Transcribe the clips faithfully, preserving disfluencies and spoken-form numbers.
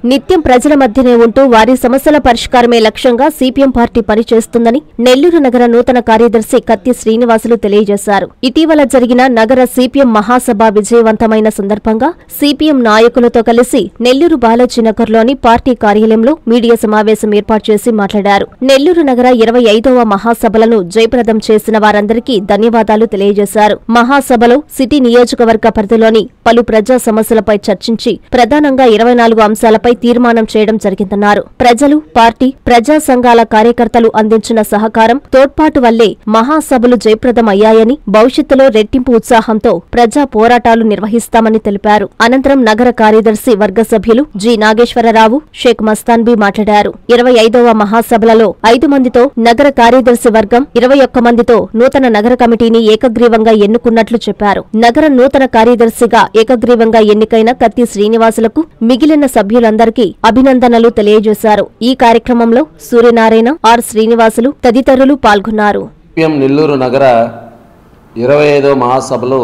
నిత్యం ప్రజల మధ్యనే ఉంటూ వారి సమస్యల పరిష్కారమే లక్ష్యంగా సిపిఎం పార్టీ పనిచేస్తుందని నెల్లూరు నగర నూతన కార్యదర్శి కత్తి శ్రీనివాసులు తెలియజేశారు. ఇటీవల జరిగిన నగర సిపిఎం మహాసభ విజయవంతమైన సందర్భంగా సిపిఎం నాయకులతో కలిసి నెల్లూరు బాలాజీనగర్లోని పార్టీ కార్యాలయంలో మీడియా సమావేశం ఏర్పాటు చేసి మాట్లాడారు. నెల్లూరు నగర ఇరవై ఐదవ మహాసభలను జయప్రదం చేసిన వారందరికీ ధన్యవాదాలు తెలియజేశారు. మహాసభలో సిటీ నియోజకవర్గ పరిధిలోని పలు ప్రజా సమస్యలపై చర్చించి ప్రధానంగా ఇరవై నాలుగు అంశాలపై తీర్మానం చేయడం జరిగిందన్నారు. ప్రజలు, పార్టీ, ప్రజా సంఘాల కార్యకర్తలు అందించిన సహకారం, తోడ్పాటు వల్లే మహాసభలు జయప్రదం అయ్యాయని, భవిష్యత్తులో రెట్టింపు ఉత్సాహంతో ప్రజా పోరాటాలు నిర్వహిస్తామని తెలిపారు. అనంతరం నగర కార్యదర్శి వర్గ సభ్యులు జి నాగేశ్వరరావు, షేక్ మస్తాన్బీ మాట్లాడారు. ఇరవై ఐదవ మహాసభలలో ఐదు మందితో నగర కార్యదర్శి వర్గం, ఇరవై ఒక్క మందితో నూతన నగర కమిటీని ఏకగ్రీవంగా ఎన్నుకున్నట్లు చెప్పారు. నగర నూతన కార్యదర్శిగా ఏకగ్రీవంగా ఎన్నికైన కత్తి శ్రీనివాసులకు మిగిలిన సభ్యులందరూ అభినందనలు తెలియజేశారు. ఈ కార్యక్రమంలో సూర్యనారాయణ, ఆర్ శ్రీనివాసులు తదితరులు పాల్గొన్నారు. సిపిఎం నెల్లూరు నగర ఇరవై ఐదవ మహాసభలో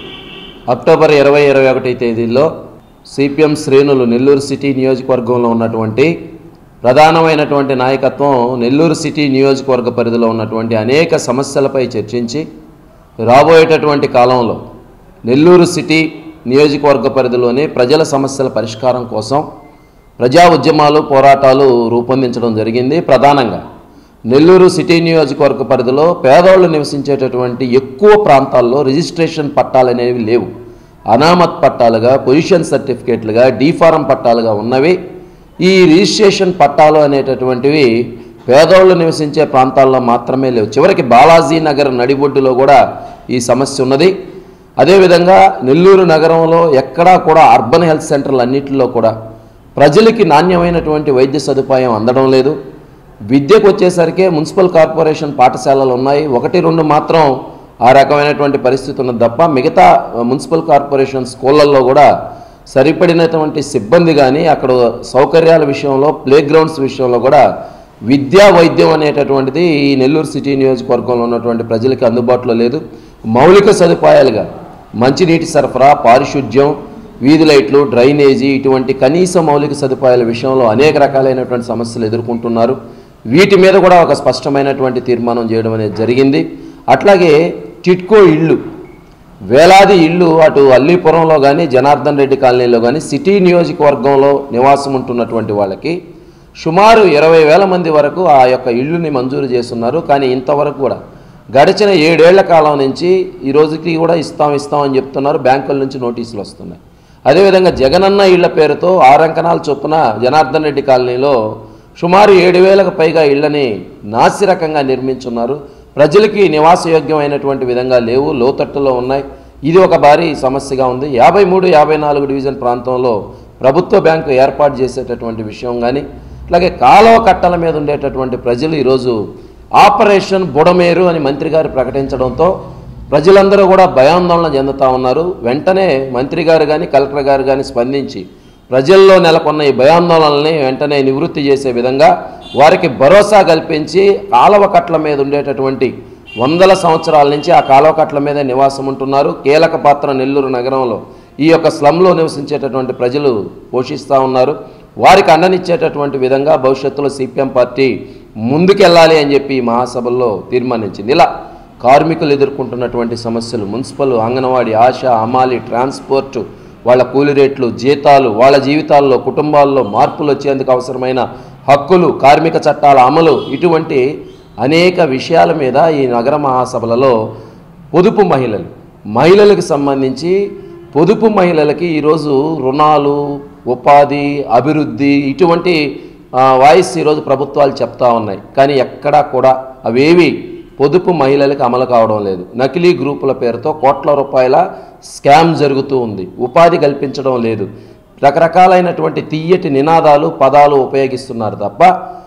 అక్టోబర్ ఇరవై ఇరవై ఒకటి తేదీల్లో సిపిఎం శ్రేణులు నెల్లూరు సిటీ నియోజకవర్గంలో ఉన్నటువంటి ప్రధానమైనటువంటి నాయకత్వం నెల్లూరు సిటీ నియోజకవర్గ పరిధిలో ఉన్నటువంటి అనేక సమస్యలపై చర్చించి రాబోయేటటువంటి కాలంలో నెల్లూరు సిటీ నియోజకవర్గ పరిధిలోని ప్రజల సమస్యల పరిష్కారం కోసం ప్రజా ఉద్యమాలు, పోరాటాలు రూపొందించడం జరిగింది. ప్రధానంగా నెల్లూరు సిటీ నియోజకవర్గ పరిధిలో పేదవాళ్ళు నివసించేటటువంటి ఎక్కువ ప్రాంతాల్లో రిజిస్ట్రేషన్ పట్టాలు అనేవి లేవు. అనామత్ పట్టాలుగా, పొజిషన్ సర్టిఫికేట్లుగా, డీఫారం పట్టాలుగా ఉన్నవి. ఈ రిజిస్ట్రేషన్ పట్టాలు అనేటటువంటివి పేదవాళ్ళు నివసించే ప్రాంతాల్లో మాత్రమే లేవు. చివరికి బాలాజీ నగర్ నడిబొడ్డులో కూడా ఈ సమస్య ఉన్నది. అదేవిధంగా నెల్లూరు నగరంలో ఎక్కడా కూడా అర్బన్ హెల్త్ సెంటర్లు అన్నింటిలో కూడా ప్రజలకి నాణ్యమైనటువంటి వైద్య సదుపాయం అందడం లేదు. విద్యకు వచ్చేసరికి మున్సిపల్ కార్పొరేషన్ పాఠశాలలు ఉన్నాయి, ఒకటి రెండు మాత్రం ఆ రకమైనటువంటి పరిస్థితి ఉన్నది తప్ప మిగతా మున్సిపల్ కార్పొరేషన్ స్కూళ్ళల్లో కూడా సరిపడినటువంటి సిబ్బంది కానీ, అక్కడ సౌకర్యాల విషయంలో, ప్లే గ్రౌండ్స్ విషయంలో కూడా విద్యా వైద్యం అనేటటువంటిది ఈ నెల్లూరు సిటీ నియోజకవర్గంలో ఉన్నటువంటి ప్రజలకి అందుబాటులో లేదు. మౌలిక సదుపాయాలుగా మంచినీటి సరఫరా, పారిశుద్ధ్యం, వీధి లైట్లు, డ్రైనేజీ ఇటువంటి కనీస మౌలిక సదుపాయాల విషయంలో అనేక రకాలైనటువంటి సమస్యలు ఎదుర్కొంటున్నారు. వీటి మీద కూడా ఒక స్పష్టమైనటువంటి తీర్మానం చేయడం అనేది జరిగింది. అట్లాగే టిట్కో ఇళ్ళు, వేలాది ఇళ్ళు అటు అల్లీపురంలో కానీ, జనార్దన్ రెడ్డి కాలనీలో కానీ సిటీ నియోజకవర్గంలో నివాసం ఉంటున్నటువంటి వాళ్ళకి సుమారు ఇరవై వేల మంది వరకు ఆ యొక్క ఇళ్ళుని మంజూరు చేస్తున్నారు. కానీ ఇంతవరకు కూడా గడిచిన ఏడేళ్ల కాలం నుంచి ఈ రోజుకి కూడా ఇస్తాం ఇస్తాం అని చెప్తున్నారు. బ్యాంకుల నుంచి నోటీసులు వస్తున్నాయి. అదేవిధంగా జగనన్న ఇళ్ల పేరుతో ఆరంకణాల చొప్పున జనార్దన్ రెడ్డి కాలనీలో సుమారు ఏడు వేలకు పైగా ఇళ్లని నాసిరకంగా నిర్మించున్నారు. ప్రజలకి నివాసయోగ్యమైనటువంటి విధంగా లేవు, లోతట్టులో ఉన్నాయి. ఇది ఒక భారీ సమస్యగా ఉంది. యాభై మూడు యాభై నాలుగు డివిజన్ ప్రాంతంలో ప్రభుత్వ బ్యాంకు ఏర్పాటు చేసేటటువంటి విషయం కానీ, అలాగే కాలువ కట్టల మీద ఉండేటటువంటి ప్రజలు ఈరోజు ఆపరేషన్ బుడమేరు అని మంత్రి గారు ప్రకటించడంతో ప్రజలందరూ కూడా భయాందోళన చెందుతూ ఉన్నారు. వెంటనే మంత్రి గారు కానీ, కలెక్టర్ గారు కానీ స్పందించి ప్రజల్లో నెలకొన్న ఈ భయాందోళనల్ని వెంటనే నివృత్తి చేసే విధంగా వారికి భరోసా కల్పించి కాలువ కట్టల మీద ఉండేటటువంటి వందల సంవత్సరాల నుంచి ఆ కాలువ కట్టల మీదే నివాసం ఉంటున్నారు. కీలక పాత్ర నెల్లూరు నగరంలో ఈ యొక్క స్లమ్లో నివసించేటటువంటి ప్రజలు పోషిస్తూ ఉన్నారు. వారికి అండనిచ్చేటటువంటి విధంగా భవిష్యత్తులో సిపిఎం పార్టీ ముందుకెళ్ళాలి అని చెప్పి ఈ మహాసభల్లో తీర్మానించింది. ఇలా కార్మికులు ఎదుర్కొంటున్నటువంటి సమస్యలు, మున్సిపల్, అంగన్వాడీ, ఆశ, అమాలి, ట్రాన్స్పోర్టు, వాళ్ళ కూలి రేట్లు, జీతాలు, వాళ్ళ జీవితాల్లో, కుటుంబాల్లో మార్పులు వచ్చేందుకు అవసరమైన హక్కులు, కార్మిక చట్టాల అమలు, ఇటువంటి అనేక విషయాల మీద ఈ నగర మహాసభలలో పొదుపు మహిళలు, మహిళలకు సంబంధించి పొదుపు మహిళలకి ఈరోజు రుణాలు, ఉపాధి, అభివృద్ధి ఇటువంటి వాయిస్ ఈరోజు ప్రభుత్వాలు చెప్తా ఉన్నాయి. కానీ ఎక్కడా కూడా అవేవి పొదుపు మహిళలకు అమలు కావడం లేదు. నకిలీ గ్రూపుల పేరుతో కోట్ల రూపాయల స్కామ్ జరుగుతూ ఉంది. ఉపాధి కల్పించడం లేదు. రకరకాలైనటువంటి తీయటి నినాదాలు, పదాలు ఉపయోగిస్తున్నారు తప్ప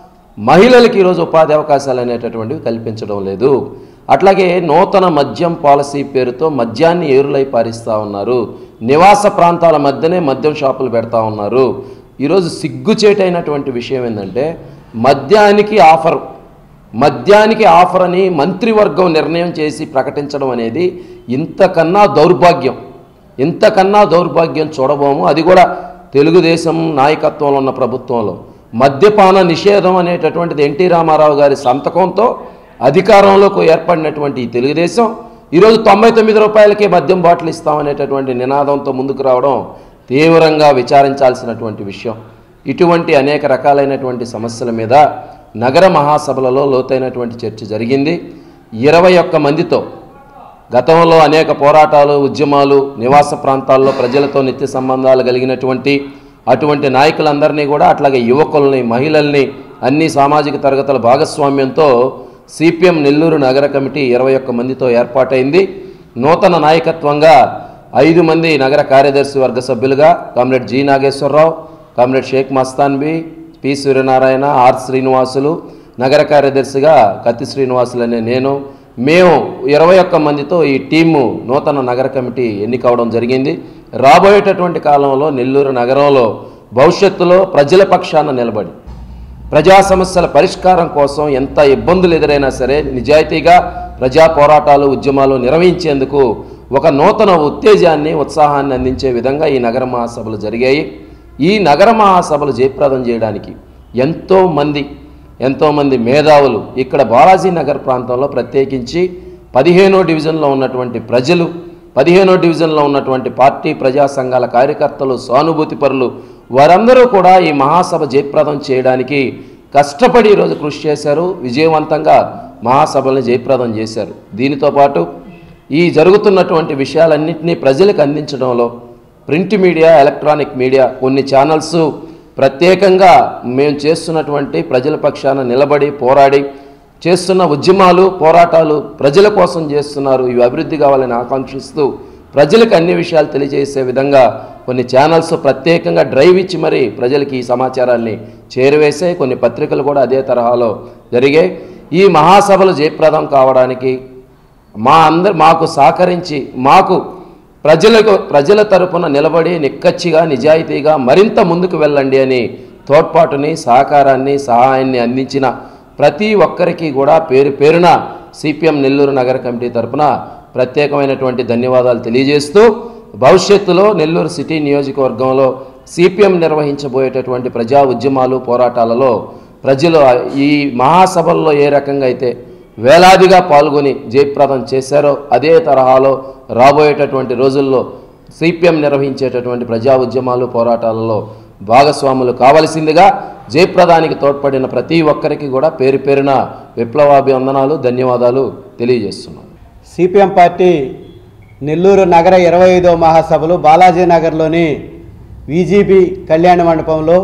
మహిళలకు ఈరోజు ఉపాధి అవకాశాలు అనేటటువంటివి కల్పించడం లేదు. అట్లాగే నూతన మద్యం పాలసీ పేరుతో మద్యాన్ని ఏరులై పారిస్తూ ఉన్నారు. నివాస ప్రాంతాల మధ్యనే మద్యం షాపులు పెడతా ఉన్నారు. ఈరోజు సిగ్గుచేటైనటువంటి విషయం ఏంటంటే మద్యానికి ఆఫర్ మద్యానికి ఆఫర్ అని మంత్రివర్గం నిర్ణయం చేసి ప్రకటించడం అనేది ఇంతకన్నా దౌర్భాగ్యం ఇంతకన్నా దౌర్భాగ్యం చూడబోము. అది కూడా తెలుగుదేశం నాయకత్వంలో ఉన్న ప్రభుత్వంలో మద్యపాన నిషేధం అనేటటువంటిది ఎన్టీ రామారావు గారి సంతకంతో అధికారంలోకి ఏర్పడినటువంటి ఈ తెలుగుదేశం ఈరోజు తొంభై తొమ్మిది రూపాయలకే మద్యం బాటిల్ ఇస్తామనేటటువంటి నినాదంతో ముందుకు రావడం తీవ్రంగా విచారించాల్సినటువంటి విషయం. ఇటువంటి అనేక రకాలైనటువంటి సమస్యల మీద నగర మహాసభలలో లోతైనటువంటి చర్చ జరిగింది. ఇరవై ఒక్క మందితో గతంలో అనేక పోరాటాలు, ఉద్యమాలు, నివాస ప్రాంతాల్లో ప్రజలతో నిత్య సంబంధాలు కలిగినటువంటి అటువంటి నాయకులందరినీ కూడా, అట్లాగే యువకుల్ని, మహిళల్ని, అన్ని సామాజిక తరగతుల భాగస్వామ్యంతో సిపిఎం నెల్లూరు నగర కమిటీ ఇరవై ఒక్క మందితో ఏర్పాటైంది. నూతన నాయకత్వంగా ఐదు మంది నగర కార్యదర్శి వర్గ సభ్యులుగా comrade G Nageswararao, comrade Shaik Mastanbi, P Suryanarayana, R Srinivasulu, నగర కార్యదర్శిగా కత్తి శ్రీనివాసులు అనే నేను, మేము ఇరవై ఒక్క మందితో ఈ టీము నూతన నగర కమిటీ ఎన్నికవడం జరిగింది. రాబోయేటటువంటి కాలంలో నెల్లూరు నగరంలో భవిష్యత్తులో ప్రజల పక్షాన నిలబడి ప్రజా సమస్యల పరిష్కారం కోసం ఎంత ఇబ్బందులు ఎదురైనా సరే నిజాయితీగా ప్రజా పోరాటాలు, ఉద్యమాలు నిర్వహించేందుకు ఒక నూతన ఉత్తేజాన్ని, ఉత్సాహాన్ని అందించే విధంగా ఈ నగర మహాసభలు జరిగాయి. ఈ నగర మహాసభలు జయప్రదం చేయడానికి ఎంతోమంది ఎంతోమంది మేధావులు ఇక్కడ బాలాజీ నగర్ ప్రాంతంలో ప్రత్యేకించి పదిహేనో డివిజన్లో ఉన్నటువంటి ప్రజలు, పదిహేనో డివిజన్లో ఉన్నటువంటి పార్టీ ప్రజా సంఘాల కార్యకర్తలు, సానుభూతి పరులు వారందరూ కూడా ఈ మహాసభ జయప్రదం చేయడానికి కష్టపడి ఈరోజు కృషి చేశారు. విజయవంతంగా మహాసభల్ని జయప్రదం చేశారు. దీనితో పాటు ఈ జరుగుతున్నటువంటి విషయాలన్నింటినీ ప్రజలకు అందించడంలో ప్రింట్ మీడియా, ఎలక్ట్రానిక్ మీడియా, కొన్ని ఛానల్స్ ప్రత్యేకంగా మేము చేస్తున్నటువంటి ప్రజల పక్షాన నిలబడి పోరాడి చేస్తున్న ఉద్యమాలు, పోరాటాలు ప్రజల కోసం చేస్తున్నారు, ఇవి అభివృద్ధి కావాలని ఆకాంక్షిస్తూ ప్రజలకు అన్ని విషయాలు తెలియజేసే విధంగా కొన్ని ఛానల్స్ ప్రత్యేకంగా డ్రైవ్ ఇచ్చి మరి ప్రజలకి ఈ సమాచారాన్ని చేరవేశాయి. కొన్ని పత్రికలు కూడా అదే తరహాలో జరిగాయి. ఈ మహాసభలు జయప్రదం కావడానికి మా అందరు మాకు సహకరించి మాకు ప్రజలకు ప్రజల తరపున నిలబడి నిక్కచ్చిగా, నిజాయితీగా మరింత ముందుకు వెళ్ళండి అని తోడ్పాటుని, సహకారాన్ని, సహాయాన్ని అందించిన ప్రతి ఒక్కరికి కూడా పేరు పేరున సిపిఎం నెల్లూరు నగర కమిటీ తరపున ప్రత్యేకమైనటువంటి ధన్యవాదాలు తెలియజేస్తూ భవిష్యత్తులో నెల్లూరు సిటీ నియోజకవర్గంలో సిపిఎం నిర్వహించబోయేటటువంటి ప్రజా ఉద్యమాలు, పోరాటాలలో ప్రజలు ఈ మహాసభల్లో ఏ రకంగా అయితే వేలాదిగా పాల్గొని జయప్రదం చేశారో అదే తరహాలో రాబోయేటటువంటి రోజుల్లో సిపిఎం నిర్వహించేటటువంటి ప్రజా ఉద్యమాలు, పోరాటాలలో భాగస్వాములు కావలసిందిగా జయప్రదానికి తోడ్పడిన ప్రతి ఒక్కరికి కూడా పేరు పేరున విప్లవాభివందనాలు, ధన్యవాదాలు తెలియజేస్తున్నాను. సిపిఎం పార్టీ నెల్లూరు నగర ఇరవై ఐదో మహాసభలు బాలాజీ నగర్లోని విజిబి కళ్యాణ మండపంలో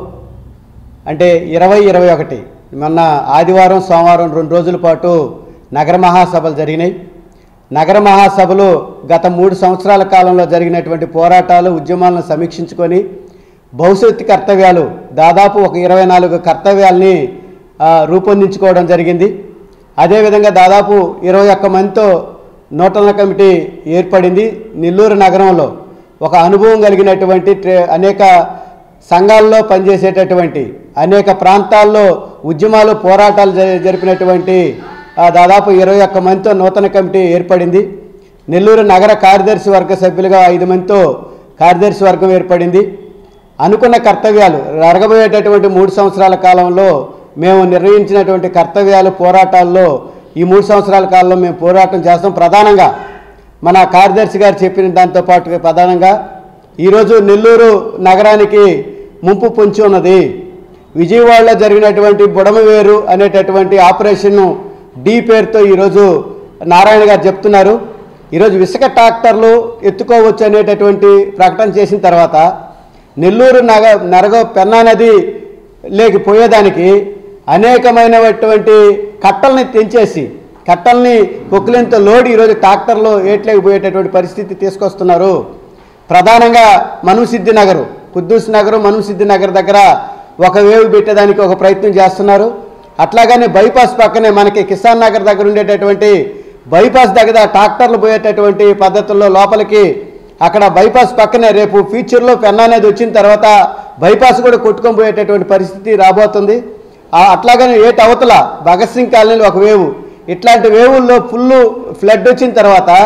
అంటే ఇరవై ఇరవై ఒకటి మొన్న ఆదివారం, సోమవారం రెండు రోజుల పాటు నగర మహాసభలు జరిగినాయి. నగర మహాసభలు గత మూడు సంవత్సరాల కాలంలో జరిగినటువంటి పోరాటాలు, ఉద్యమాలను సమీక్షించుకొని భవిష్యత్తు కర్తవ్యాలు దాదాపు ఒక ఇరవై నాలుగు కర్తవ్యాలని రూపొందించుకోవడం జరిగింది. అదేవిధంగా దాదాపు ఇరవై ఒక్క మందితో నూతన కమిటీ ఏర్పడింది. నెల్లూరు నగరంలో ఒక అనుభవం కలిగినటువంటి అనేక సంఘాల్లో పనిచేసేటటువంటి, అనేక ప్రాంతాల్లో ఉద్యమాలు, పోరాటాలు జరిపినటువంటి దాదాపు ఇరవై ఒక్క మందితో నూతన కమిటీ ఏర్పడింది. నెల్లూరు నగర కార్యదర్శి వర్గ సభ్యులుగా ఐదు మందితో కార్యదర్శి వర్గం ఏర్పడింది. అనుకున్న కర్తవ్యాలు జరగబోయేటటువంటి మూడు సంవత్సరాల కాలంలో మేము నిర్వహించినటువంటి కర్తవ్యాలు, పోరాటాల్లో ఈ మూడు సంవత్సరాల కాలంలో మేము పోరాటం చేస్తాం. ప్రధానంగా మన కార్యదర్శి గారు చెప్పిన దాంతో పాటు ప్రధానంగా ఈరోజు నెల్లూరు నగరానికి ముంపు పొంచి ఉన్నది. విజయవాడలో జరిగినటువంటి బుడమవేరు అనేటటువంటి ఆపరేషన్ డి పేరుతో ఈరోజు నారాయణ గారు చెప్తున్నారు. ఈరోజు ఇసుక ట్రాక్టర్లు ఎత్తుకోవచ్చు అనేటటువంటి ప్రకటన చేసిన తర్వాత నెల్లూరు నగ నరగ పెన్నా నది లేకపోయేదానికి అనేకమైనటువంటి కట్టల్ని తెంచేసి కట్టల్ని పొక్కులేంత లోడ్ ఈరోజు ట్రాక్టర్లో ఏట్లేకపోయేటటువంటి పరిస్థితి తీసుకొస్తున్నారు. ప్రధానంగా మనుసిద్ధి నగరు, కుద్దూస్ నగరు, మనుసిద్ధి నగర్ దగ్గర ఒక వేవ్ పెట్టేదానికి ఒక ప్రయత్నం చేస్తున్నారు. అట్లాగనే బైపాస్ పక్కనే మనకి కిసాన్ నగర్ దగ్గర ఉండేటటువంటి బైపాస్ దగ్గర ట్రాక్టర్లు పోయేటటువంటి పద్ధతుల్లో లోపలికి అక్కడ బైపాస్ పక్కనే రేపు ఫ్యూచర్లో పెన్నా అనేది వచ్చిన తర్వాత బైపాస్ కూడా కొట్టుకొని పోయేటటువంటి పరిస్థితి రాబోతుంది. అట్లాగనే ఏటి అవతల భగత్ సింగ్ కాలనీలో ఒక వేవు, ఇట్లాంటి వేవుల్లో ఫుల్ ఫ్లడ్ వచ్చిన తర్వాత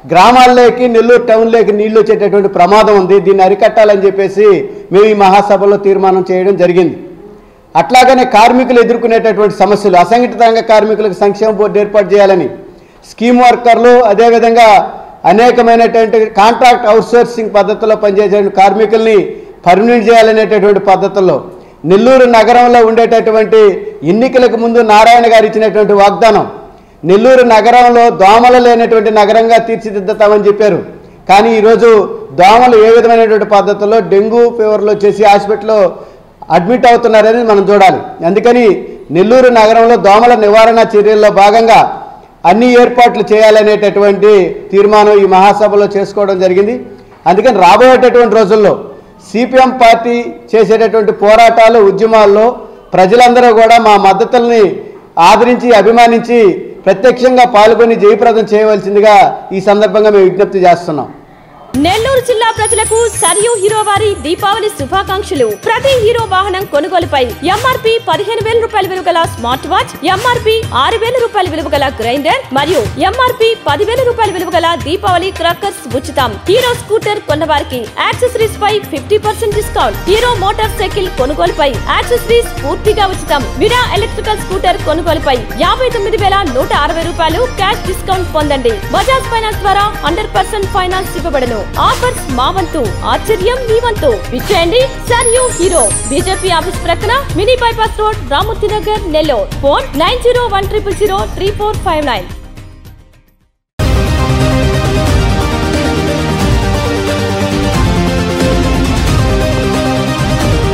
గ్రామాల్లోకి నెల్లూరు టౌన్లోకి నీళ్లు వచ్చేటటువంటి ప్రమాదం ఉంది. దీన్ని అరికట్టాలని చెప్పేసి మేము ఈ మహాసభలో తీర్మానం చేయడం జరిగింది. అట్లాగనే కార్మికులు ఎదుర్కొనేటటువంటి సమస్యలు, అసంఘటిత రంగ కార్మికులకు సంక్షేమ బోర్డు ఏర్పాటు చేయాలని, స్కీమ్ వర్కర్లు, అదేవిధంగా అనేకమైనటువంటి కాంట్రాక్ట్ అవుట్సోర్సింగ్ పద్ధతిలో పనిచేసే కార్మికుల్ని పర్మనెంట్ చేయాలనేటటువంటి పద్ధతుల్లో నెల్లూరు నగరంలో ఉండేటటువంటి ఎన్నికలకు ముందు నారాయణ గారు ఇచ్చినటువంటి వాగ్దానం, నెల్లూరు నగరంలో దోమలు లేనటువంటి నగరంగా తీర్చిదిద్దుతామని చెప్పారు. కానీ ఈరోజు దోమలు ఏ విధమైనటువంటి పద్ధతుల్లో డెంగ్యూ ఫీవర్లు వచ్చేసి హాస్పిటల్లో అడ్మిట్ అవుతున్నారని మనం చూడాలి. అందుకని నెల్లూరు నగరంలో దోమల నివారణ చర్యల్లో భాగంగా అన్ని ఏర్పాట్లు చేయాలనేటటువంటి తీర్మానం ఈ మహాసభలో చేసుకోవడం జరిగింది. అందుకని రాబోయేటటువంటి రోజుల్లో సిపిఎం పార్టీ చేసేటటువంటి పోరాటాలు, ఉద్యమాల్లో ప్రజలందరూ కూడా మా మద్దతుల్ని ఆదరించి అభిమానించి ప్రత్యక్షంగా పాల్గొని జయప్రదం చేయవలసిందిగా ఈ సందర్భంగా మేము విజ్ఞప్తి చేస్తున్నాం. నెల్లూరు జిల్లా ప్రజలకు సరియు హీరో వారి దీపావళి శుభాకాంక్షలు. ప్రతి హీరో వాహనం కొనుగోలుపై ఎంఆర్పి పదిహేను వేల రూపాయల విలువ గల స్మార్ట్ వాచ్, ఎంఆర్పి ఆరు వేల రూపాయల విలువ గల గ్రైండర్ మరియు ఎంఆర్పి పదివేల రూపాయల విలువ గల దీపావళి క్రాకర్స్ ఉచితం. హీరో స్కూటర్ కొన్న వారికి యాక్సెసరీస్ పై fifty percent discount. Hero motorcycle కొనుగోలుపై యాక్సెసరీస్ పూర్తిగా ఉచితం. విడా ఎలక్ట్రికల్ స్కూటర్ కొనుగోలుపై యాభై తొమ్మిది వేల నూట అరవై రూపాయలు క్యాష్ డిస్కౌంట్ పొందండి. బజాజ్ ఫైనాన్స్ ద్వారా హండ్రెడ్ పర్సెంట్ ఫైనాన్స్ ఇవ్వబడను. ఆఫర్స్ మా వంతు, ఆశ్చర్యం మీ వంతు. విచ్చేయండి సరియు హీరో, బీజేపీ ఆఫీస్ ప్రక్కన, mini bypass road, Ramurthy Nagar, Nellore. Phone nine zero one triple zero three four five nine.